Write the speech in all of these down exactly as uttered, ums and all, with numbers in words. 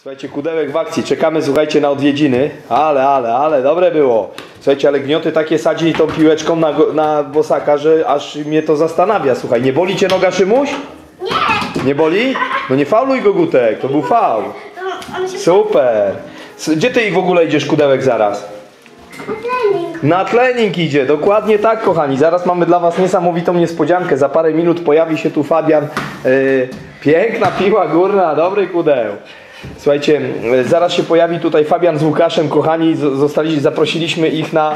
Słuchajcie, kudełek w akcji, czekamy, słuchajcie, na odwiedziny, ale, ale, ale, dobre było. Słuchajcie, ale gnioty takie sadzi tą piłeczką na, na bosaka, że aż mnie to zastanawia. Słuchaj, nie boli cię noga, Szymuś? Nie! Nie boli? No nie fauluj go, Gutek, to był faul. Super. Gdzie ty w ogóle idziesz, kudełek, zaraz? Na trening. Na trening idzie, dokładnie tak, kochani. Zaraz mamy dla was niesamowitą niespodziankę. Za parę minut pojawi się tu Fabian. Yy, piękna piła górna, dobry kudeł. Słuchajcie, zaraz się pojawi tutaj Fabian z Łukaszem, kochani, zostali, zaprosiliśmy ich na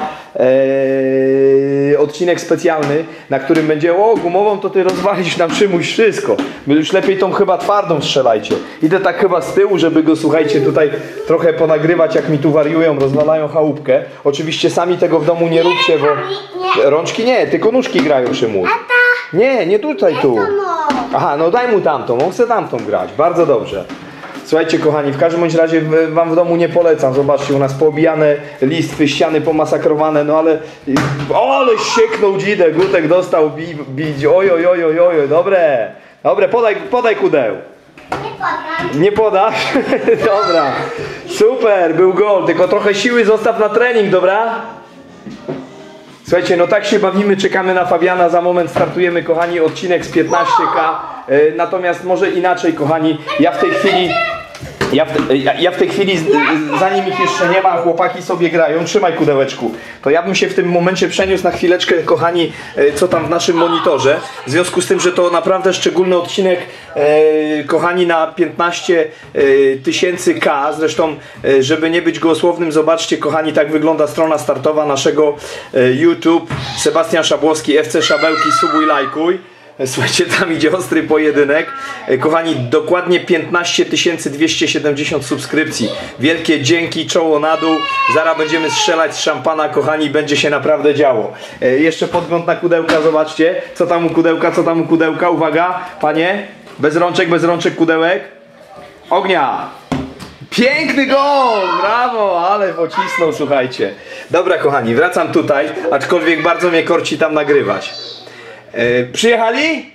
e, odcinek specjalny, na którym będzie, o, gumową to ty rozwalisz nam, Szymuś, wszystko. My już lepiej tą chyba twardą strzelajcie. Idę tak chyba z tyłu, żeby go, słuchajcie, tutaj trochę ponagrywać, jak mi tu wariują, rozwalają chałupkę. Oczywiście sami tego w domu nie róbcie, bo rączki nie, tylko nóżki grają, Szymuś. Nie, nie tutaj, tu. Aha, no daj mu tamtą, on chce tamtą grać, bardzo dobrze. Słuchajcie, kochani, w każdym bądź razie wam w domu nie polecam. Zobaczcie, u nas poobijane listwy, ściany pomasakrowane, no ale... O, ale sieknął dzidę, Gutek dostał bi, bić, oj, oj, oj, oj, oj, dobre. Dobre, podaj, podaj kudeł. Nie podam. Nie podasz? Dobra, super, był gol, tylko trochę siły zostaw na trening, dobra? Słuchajcie, no tak się bawimy, czekamy na Fabiana, za moment startujemy, kochani, odcinek z piętnaście ka. Natomiast może inaczej, kochani, ja w tej chwili... Ja w, te, ja, ja w tej chwili, zanim ich jeszcze nie ma, chłopaki sobie grają, trzymaj kudełeczku, to ja bym się w tym momencie przeniósł na chwileczkę, kochani, co tam w naszym monitorze, w związku z tym, że to naprawdę szczególny odcinek, e, kochani, na piętnaście tysięcy K, zresztą, e, żeby nie być gołosłownym, zobaczcie, kochani, tak wygląda strona startowa naszego e, YouTube, Sebastian Szabłowski, F C Szabełki, subuj, lajkuj. Słuchajcie, tam idzie ostry pojedynek. Kochani, dokładnie piętnaście tysięcy dwieście siedemdziesiąt subskrypcji. Wielkie dzięki, czoło na dół. Zaraz będziemy strzelać z szampana, kochani, będzie się naprawdę działo. E, jeszcze podgląd na kudełka, zobaczcie. Co tam u kudełka, co tam u kudełka. Uwaga, panie. Bez rączek, bez rączek kudełek. Ognia! Piękny gol! Brawo! Ale pocisnął, słuchajcie. Dobra, kochani, wracam tutaj, aczkolwiek bardzo mnie korci tam nagrywać. E, przyjechali?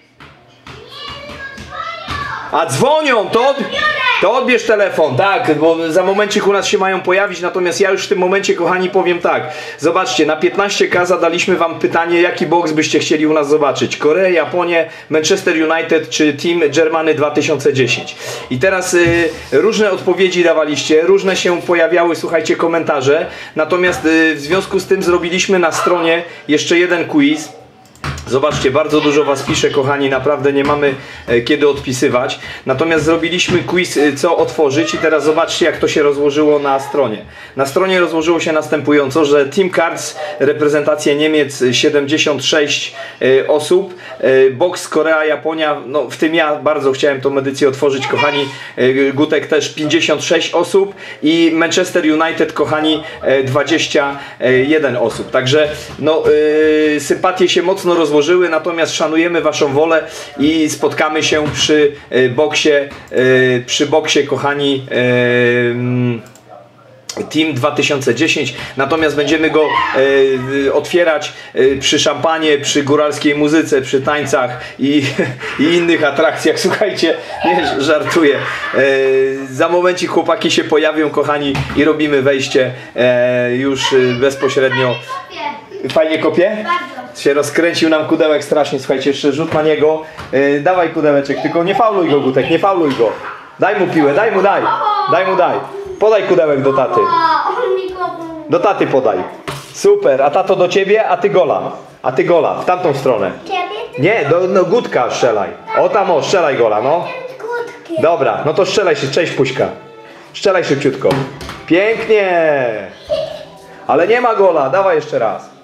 A dzwonią, to, od, to odbierz telefon, tak, bo za momencik u nas się mają pojawić, natomiast ja już w tym momencie, kochani, powiem tak. Zobaczcie, na piętnaście ka zadaliśmy wam pytanie, jaki boks byście chcieli u nas zobaczyć. Koreę, Japonię, Manchester United czy Team Germany dwa tysiące dziesięć. I teraz y, różne odpowiedzi dawaliście, różne się pojawiały, słuchajcie, komentarze. Natomiast y, w związku z tym zrobiliśmy na stronie jeszcze jeden quiz. Zobaczcie, bardzo dużo was pisze, kochani, naprawdę nie mamy e, kiedy odpisywać. Natomiast zrobiliśmy quiz, e, co otworzyć i teraz zobaczcie, jak to się rozłożyło na stronie. Na stronie rozłożyło się następująco, że Team Cards, reprezentacja Niemiec, siedemdziesiąt sześć e, osób, e, boks Korea, Japonia, no w tym ja bardzo chciałem tą edycję otworzyć, kochani, e, Gutek też pięćdziesiąt sześć osób i Manchester United, kochani, e, dwadzieścia jeden osób. Także no e, sympatie się mocno rozłożyły. Natomiast szanujemy waszą wolę i spotkamy się przy y, boksie, y, przy boksie, kochani, y, Team dwa tysiące dziesięć, natomiast będziemy go y, otwierać y, przy szampanie, przy góralskiej muzyce, przy tańcach i, i innych atrakcjach. Słuchajcie, nie żartuję. Y, za momencik chłopaki się pojawią, kochani, i robimy wejście y, już y, bezpośrednio. Fajnie kopie? Bardzo. Się rozkręcił nam kudełek strasznie, słuchajcie, jeszcze rzut na niego. Yy, dawaj kudełeczek, tylko nie fauluj go, Gutek, nie fauluj go. Daj mu piłę, daj mu, daj. Daj mu, daj. Podaj kudełek do taty. Do taty podaj. Super, a tato do ciebie, a ty gola. A ty gola, w tamtą stronę. Ciebie? Nie, do no, Gutka strzelaj. O tam, o, strzelaj gola, no. Dobra, no to strzelaj się, cześć Puśka. Strzelaj szybciutko. Pięknie. Ale nie ma gola, dawaj jeszcze raz.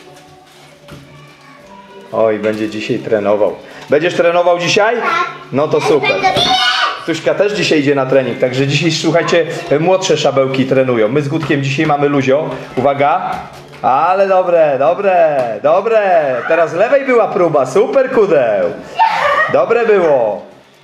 Oj, będzie dzisiaj trenował. Będziesz trenował dzisiaj? No to super. Tuśka też dzisiaj idzie na trening, także dzisiaj, słuchajcie, młodsze szabełki trenują. My z Gutkiem dzisiaj mamy luzio. Uwaga. Ale dobre, dobre, dobre. Teraz z lewej była próba, super kudeł. Dobre było.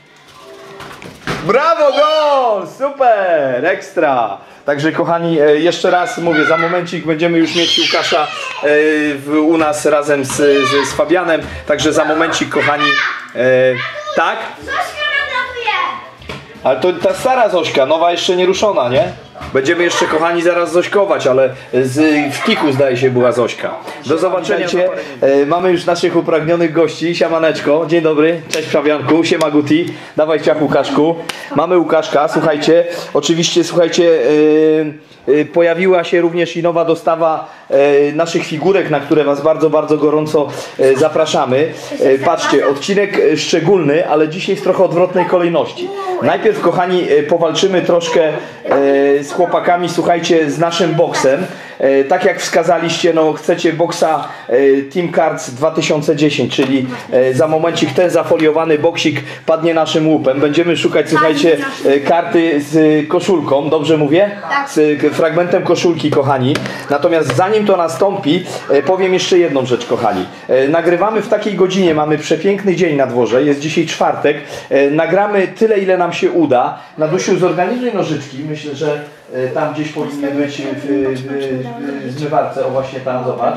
Brawo, gol! Super, ekstra. Także kochani, jeszcze raz mówię, za momencik będziemy już mieć Łukasza w, u nas razem z, z, z Fabianem. Także za momencik, kochani, e, tak? Ale to ta stara Zośka, nowa jeszcze nie ruszona, nie? Będziemy jeszcze, kochani, zaraz zośkować, ale z, w Kiku zdaje się była Zośka. Do zobaczenia. E, mamy już naszych upragnionych gości. Siemaneczko, dzień dobry, cześć Fabianku, siema Guti, dawaj ciach Łukaszku. Mamy Łukaszka, słuchajcie, oczywiście, słuchajcie, e, e, pojawiła się również i nowa dostawa e, naszych figurek, na które was bardzo, bardzo gorąco e, zapraszamy. E, patrzcie, odcinek szczególny, ale dzisiaj w trochę odwrotnej kolejności. Najpierw, kochani, e, powalczymy troszkę e, z chłopakami, słuchajcie, z naszym boksem. E, tak jak wskazaliście, no chcecie boksa e, Team Cards dwa tysiące dziesięć, czyli e, za momencik ten zafoliowany boksik padnie naszym łupem. Będziemy szukać, słuchajcie, e, karty z koszulką, dobrze mówię? Tak. Z e, fragmentem koszulki, kochani. Natomiast zanim to nastąpi, e, powiem jeszcze jedną rzecz, kochani. E, nagrywamy w takiej godzinie, mamy przepiękny dzień na dworze, jest dzisiaj czwartek. E, nagramy tyle, ile nam się uda. Nadusiu, zorganizuj nożyczki, myślę, że e, tam gdzieś powinny być w, w, w, w zmywarce, o właśnie tam, zobacz.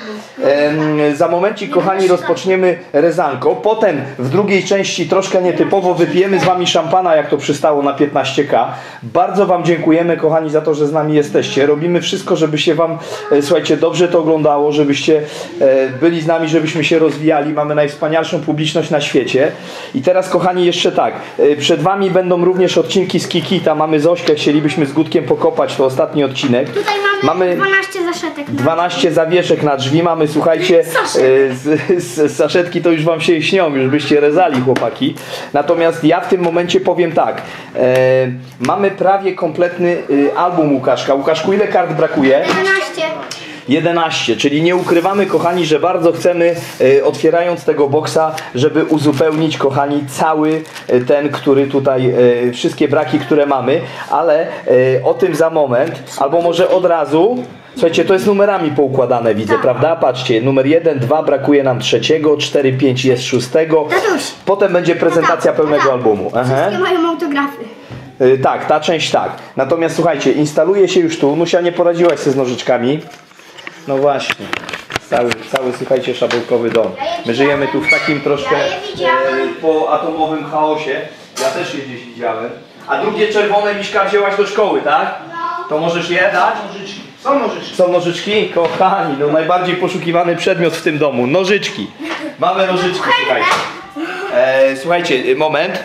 E, za momencik, kochani, rozpoczniemy rezanko. Potem w drugiej części troszkę nietypowo wypijemy z wami szampana, jak to przystało na piętnaście ka. Bardzo wam dziękujemy, kochani, za to, że z nami jesteście. Robimy wszystko, żeby się wam, e, słuchajcie, dobrze to oglądało, żebyście e, byli z nami, żebyśmy się rozwijali. Mamy najwspanialszą publiczność na świecie. I teraz, kochani, jeszcze tak. E, przed wami będą również odcinki z Kikita. Mamy Zośkę, chcielibyśmy z Gutkiem pokopać, to ostatni odcinek. Tutaj mamy, Mamy dwanaście zaszetek. Na... dwanaście zawieszek na drzwi, mamy, słuchajcie, Saszetki. e, z, z, saszetki to już wam się śnią, już byście rezali, chłopaki. Natomiast ja w tym momencie powiem tak, e, mamy prawie kompletny e, album Łukaszka. Łukaszku, ile kart brakuje? jedenaście. jedenaście, czyli nie ukrywamy, kochani, że bardzo chcemy, e, otwierając tego boksa, żeby uzupełnić, kochani, cały e, ten, który tutaj, e, wszystkie braki, które mamy, ale e, o tym za moment, albo może od razu. Słuchajcie, to jest numerami poukładane, widzę, Tak. prawda? Patrzcie, numer jeden, dwa, brakuje nam trzeciego, cztery, pięć jest szóstego. Tatuś. Potem będzie prezentacja Tata, pełnego tata. albumu. Aha. Wszystkie mają autografy. Y, tak, ta część tak. Natomiast słuchajcie, instaluje się już tu. Nusia, nie poradziłaś sobie z nożyczkami. No właśnie. Cały, cały, słuchajcie, szabelkowy dom. My żyjemy tu w takim troszkę Ja je widziałem. e, po atomowym chaosie. Ja też je gdzieś widziałem. A drugie czerwone, Miśka, wzięłaś do szkoły, tak? To możesz je dać? Nożyczki. Są nożyczki. Są nożyczki? Kochani, no najbardziej poszukiwany przedmiot w tym domu. Nożyczki. Mamy nożyczki, słuchajcie. E, słuchajcie, moment.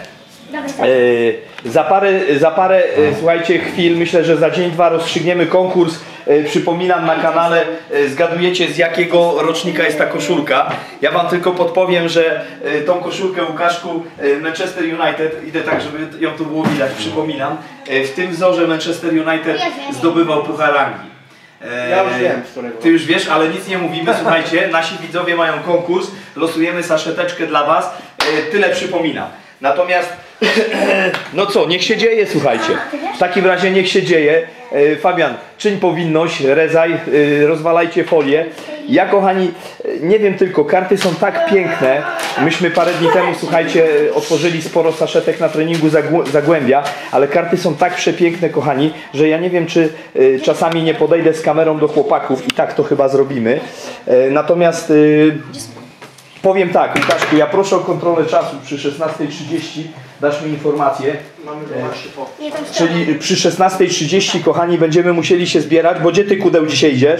E, za parę, za parę e, słuchajcie, chwil, myślę, że za dzień, dwa rozstrzygniemy konkurs. E, przypominam, na kanale e, zgadujecie, z jakiego rocznika jest ta koszulka. Ja wam tylko podpowiem, że e, tą koszulkę, Łukaszku, e, Manchester United, idę tak, żeby ją tu było widać, przypominam, e, w tym wzorze Manchester United zdobywał Puchar Anglii. E, Ja już wiem, z którego. Ty już wiesz, ale nic nie mówimy, słuchajcie, nasi widzowie mają konkurs, losujemy saszeteczkę dla was, e, tyle przypominam. Natomiast, no co, niech się dzieje, słuchajcie. W takim razie niech się dzieje. E, Fabian, czyń powinność, rezaj, e, rozwalajcie folię. Ja, kochani, nie wiem tylko, karty są tak piękne. Myśmy parę dni temu, słuchajcie, otworzyli sporo saszetek na treningu Zagł- Zagłębia, ale karty są tak przepiękne, kochani, że ja nie wiem, czy e, czasami nie podejdę z kamerą do chłopaków i tak to chyba zrobimy. E, natomiast... E, Powiem tak, Łukaszku, ja proszę o kontrolę czasu przy szesnastej trzydzieści, dasz mi informację. Mamy dwanaście po. Nie, to jest Czyli przy szesnastej trzydzieści, kochani, będziemy musieli się zbierać, bo gdzie ty, Kudeł, dzisiaj idziesz?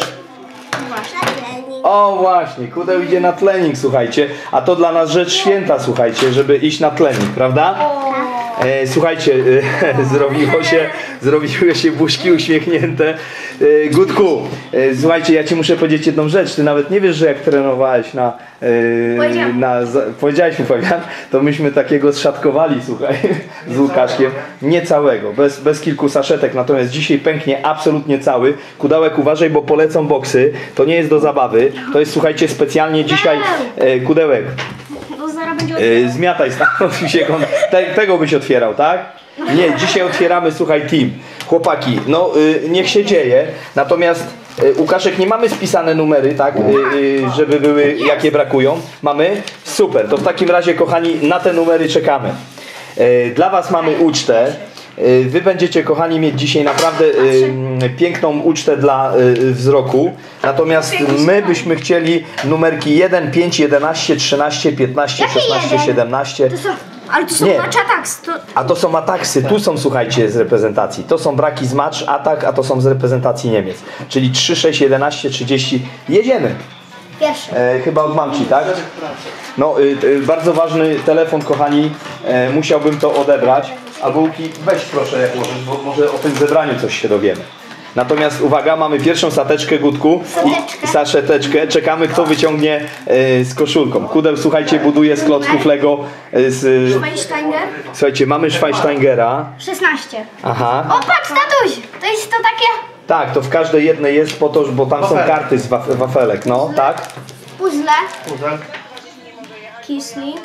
O właśnie, Kudeł idzie na trening, słuchajcie, a to dla nas rzecz święta, słuchajcie, żeby iść na trening, prawda? E, słuchajcie, e, zrobiło się, zrobiły się buźki uśmiechnięte. E, Gutku, e, słuchajcie, ja ci muszę powiedzieć jedną rzecz. Ty nawet nie wiesz, że jak trenowałeś na... E, Powiedziałem. na za, powiedziałeś mi, Fabian, to myśmy takiego zszatkowali, słuchaj, z Łukaszkiem. Nie całego, bez, bez kilku saszetek, natomiast dzisiaj pęknie absolutnie cały. Kudałek, uważaj, bo polecą boksy. To nie jest do zabawy. To jest, słuchajcie, specjalnie dzisiaj... E, Kudełek, Bo zaraz będzie Yy, zmiataj stamtąd mi się kon... Te, tego byś otwierał, tak? Nie, dzisiaj otwieramy, słuchaj, team. Chłopaki, no yy, niech się dzieje. Natomiast yy, Łukaszek, nie mamy spisane numery, tak? Yy, yy, żeby były, jakie brakują. Mamy? Super, to w takim razie, kochani, na te numery czekamy. Yy, dla was mamy ucztę. Yy, Wy będziecie, kochani, mieć dzisiaj naprawdę yy, piękną ucztę dla yy, wzroku. Natomiast my byśmy chcieli numerki jeden, pięć, jedenaście, trzynaście, piętnaście, Jaki szesnaście, jeden? siedemnaście. To są Ale to są Nie. matcha tax. To... A to są ataksy, tu są, słuchajcie, z reprezentacji. To są braki z match, atak, a to są z reprezentacji Niemiec. Czyli trzy, sześć, jedenaście, trzydzieści. Jedziemy. Pierwszy. E, chyba od mamci, tak? No, y, y, bardzo ważny telefon, kochani. E, musiałbym to odebrać. Albo Łuki, weź proszę, jak możesz, bo może o tym zebraniu coś się dowiemy. Natomiast uwaga, mamy pierwszą sateczkę, Gutku. I saszeteczkę. Czekamy, kto wyciągnie e, z koszulką. Kudeł, słuchajcie, buduje z klocków Lego. E, z, Schweinsteiger. słuchajcie, mamy Schweinsteigera. szesnaście. Aha. O, patrz, tatuś! To jest to takie Tak, to w każdej jednej jest po to, bo tam są Wafelek. karty z waf wafelek. No, tak. puzzle. Puzzle. Kisling.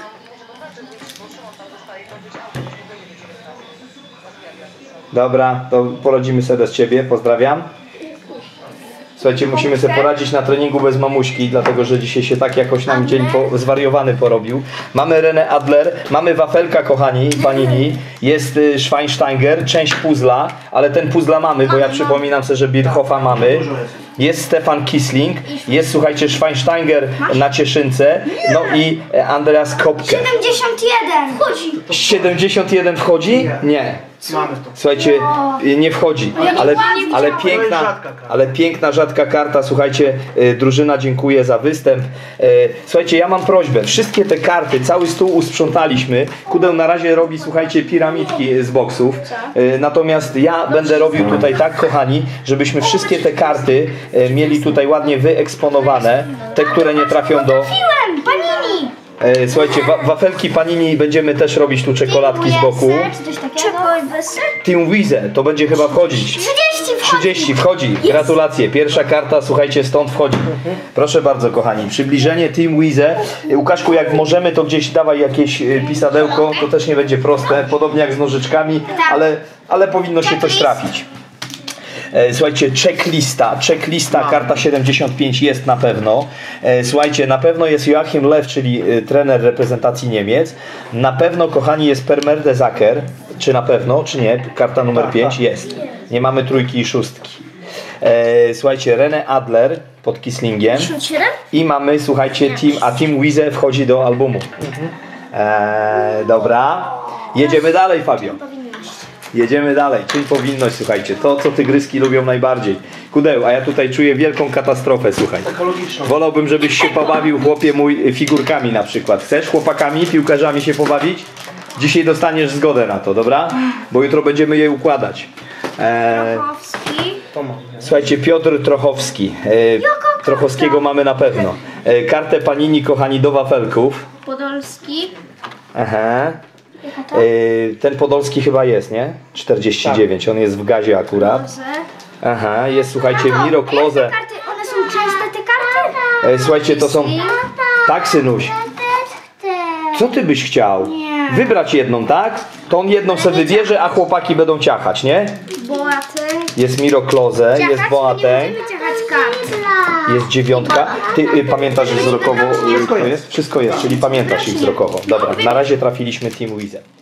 Dobra, to porodzimy sobie z ciebie, pozdrawiam. Słuchajcie, musimy sobie poradzić na treningu bez mamuśki, dlatego że dzisiaj się tak jakoś nam dzień po, zwariowany porobił. Mamy René Adler, mamy wafelka, kochani, panini, jest y, Schweinsteiger, część puzzla, ale ten puzzla mamy, bo ja przypominam sobie, że Birchhoffa mamy. Jest Stefan Kisling, jest, słuchajcie, Schweinsteiger na cieszynce, no i e, Andreas Kopke. siedemdziesiąt jeden. Chodzi. siedemdziesiąt jeden wchodzi? Nie. Mamy to. Słuchajcie, nie wchodzi, ale, ale piękna, ale piękna, rzadka karta. Słuchajcie, y, drużyna, dziękuję za występ. Y, Słuchajcie, ja mam prośbę, wszystkie te karty, cały stół usprzątaliśmy. Kudeł na razie robi, słuchajcie, piramidki z boksów. Y, Natomiast ja będę robił tutaj tak, kochani, żebyśmy wszystkie te karty y, mieli tutaj ładnie wyeksponowane. Te, które nie trafią do... Piłem! Panini! E, Słuchajcie, wa wafelki panini będziemy też robić tu czekoladki z boku. Czy coś takiego? Team Wize, to będzie chyba wchodzić. trzydzieści wchodzi. trzydzieści wchodzi, gratulacje. Pierwsza karta, słuchajcie, stąd wchodzi. Proszę bardzo, kochani, przybliżenie Team Wize. Łukaszku, jak możemy, to gdzieś dawaj jakieś e, pisadełko, to też nie będzie proste, podobnie jak z nożyczkami, ale, ale powinno się coś trafić. E, Słuchajcie, checklista, checklista, karta siedemdziesiąt pięć jest na pewno. E, Słuchajcie, na pewno jest Joachim Lew, czyli e, trener reprezentacji Niemiec. Na pewno, kochani, jest Per Mertesacker. Czy na pewno, czy nie? Karta numer Tak, pięć tak. jest. Nie mamy trójki i szóstki. E, Słuchajcie, René Adler pod Kislingiem. siedem? I mamy, słuchajcie, team, a Team Wize wchodzi do albumu. E, dobra. Jedziemy dalej, Fabio. Jedziemy dalej. Czyli powinność, słuchajcie. To, co tygryski lubią najbardziej. Kudeł, a ja tutaj czuję wielką katastrofę, słuchaj. Ekologiczną. Wolałbym, żebyś się pobawił, chłopie mój, figurkami na przykład. Chcesz chłopakami, piłkarzami się pobawić? Dzisiaj dostaniesz zgodę na to, dobra? Bo jutro będziemy je układać. E, Trochowski. To mam. słuchajcie, Piotr Trochowski. E, Trochowskiego mamy na pewno. E, kartę panini, kochani, do wafelków. Podolski. Aha. Jaka to? E, ten Podolski chyba jest, nie? czterdzieści dziewięć, on jest w gazie akurat. Kloze. Aha, jest, słuchajcie, Miro Kloze. Te karty, one są częste, te karty? E, słuchajcie, to są... Tak, synuś. Co ty byś chciał? Nie. Wybrać jedną, tak? To on jedną sobie wybierze, a chłopaki będą ciachać, nie? Boateng. Jest Miro Kloze, jest Ciachać? Boateng, Nie będziemy ciachać kart. jest dziewiątka. Ty y, pamiętasz ich wzrokowo? y, Wszystko to jest. Wszystko jest, czyli pamiętasz ich wzrokowo. Dobra, na razie trafiliśmy Team Wize.